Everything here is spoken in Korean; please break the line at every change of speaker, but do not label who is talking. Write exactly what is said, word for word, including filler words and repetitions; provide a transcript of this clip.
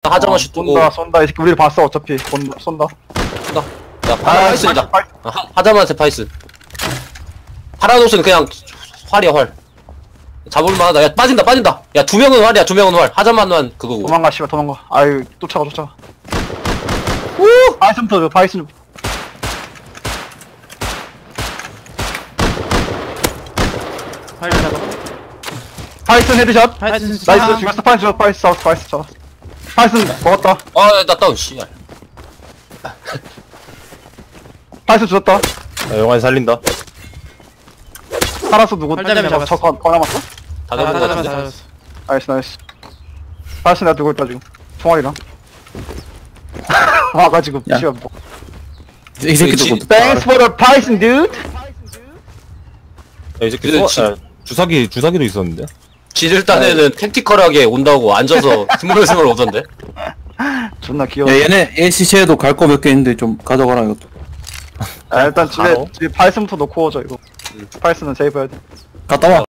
하자마
어,
슛 뜨고.
쏜다 쏜다 이 새끼 우리를 봤어 어차피 쏜다 쏜다.
쏜다. 야, 파이스이다.
파이-
아, 하자마한테 파이스. 파라도스는 그냥 활이야, 활. 잡을 만하다. 야, 빠진다, 빠진다. 야, 두 명은 활이야, 두 명은 활. 하자마는 그거고.
도망가 씨발 도망가. 아유 쫓아가 쫓아가. 우! 파이슨부터 파이슨.
파이슨 잡아.
파이슨 헤드샷.
파이슨
나이스 죽였어. 파이슨 죽였어. 파이슨 잡았어. 파이슨 잡았어. 파이슨 먹었다.
아, 나 다운, 씨발.
파이슨 죽였다.
야, 영환이 살린다.
살았어 누구?
팔자매 잡았어.
저거 거 남았어?
다 잡은 거 같은데.
잡았어.
나이스 나이스. 파이슨 내가 들고 있다 지금. 총알이랑. 와가지고
야.
씨발 뭐.
이 새끼도
그치.
곧
Thanks for the Python dude.
야, 이 새끼
근데
소, 야, 주사기, 주사기도 있었는데?
지들 딴에는 택티컬하게 온다고 앉아서 스물스물 오던데.
존나 귀여워.
야 얘네 에이씨씨에도 갈 거 몇 개 있는데 좀 가져가라 이것도.
아, 일단 집에
바로?
집에 파이슨부터 놓고 오자 이거. 파이슨은 세이브해야 돼.
갔다 와.